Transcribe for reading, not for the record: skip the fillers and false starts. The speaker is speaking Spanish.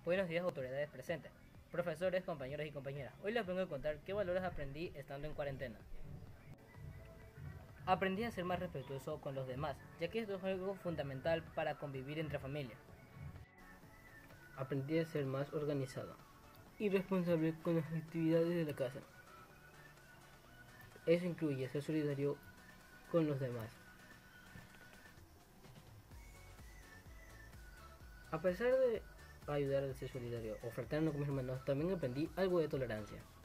Buenos días, autoridades presentes, profesores, compañeros y compañeras. Hoy les vengo a contar qué valores aprendí estando en cuarentena. Aprendí a ser más respetuoso con los demás, ya que esto es algo fundamental para convivir entre familia. Aprendí a ser más organizado y responsable con las actividades de la casa. Eso incluye ser solidario con los demás. A pesar de ayudar a ser solidario o fraterno con mis hermanos, también aprendí algo de tolerancia.